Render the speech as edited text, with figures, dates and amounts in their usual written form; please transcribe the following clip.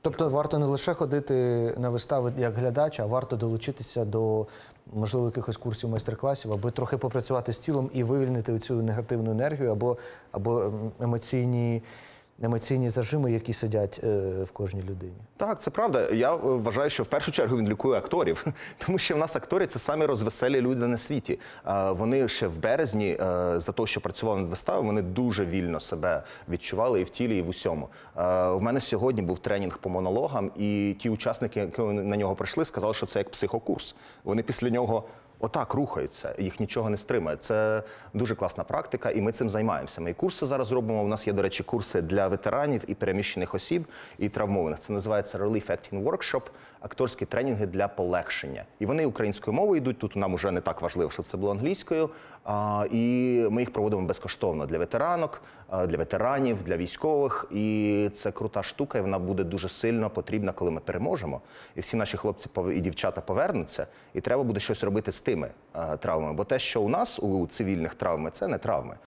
Тобто варто не лише ходити на вистави як глядач, а варто долучитися до, можливо, якихось курсів, майстер-класів, аби трохи попрацювати з тілом і вивільнити цю негативну енергію або емоційні зажими, які сидять в кожній людині. Так, це правда. Я вважаю, що в першу чергу він лікує акторів, тому що в нас актори – це самі розвеселі люди на світі. Вони ще в березні, за те, що працювали над виставою, вони дуже вільно себе відчували і в тілі, і в усьому. У мене сьогодні був тренінг по монологам, і ті учасники, які на нього прийшли, сказали, що це як психокурс. Вони після нього отак рухаються, їх нічого не стримує. Це дуже класна практика, і ми цим займаємося. Ми і курси зараз робимо. У нас є, до речі, курси для ветеранів і переміщених осіб, і травмованих. Це називається Relief Acting Workshop, акторські тренінги для полегшення. І вони українською мовою йдуть, тут нам вже не так важливо, щоб це було англійською. І ми їх проводимо безкоштовно для ветеранок, для ветеранів, для військових. І це крута штука, і вона буде дуже сильно потрібна, коли ми переможемо. І всі наші хлопці і дівчата повернуться, і треба буде щось робити з тими травмами. Бо те, що у нас, у цивільних травми, це не травми.